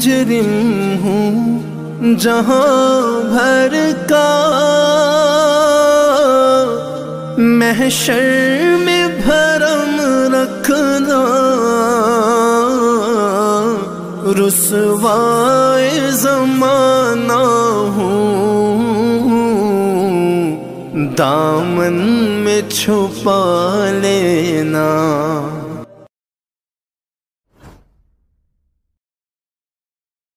मुजरिम हूँ जहाँ भर का, महशर में भरम रखना रुसवाए ज़माना हूँ, दामन में छुपा लेना।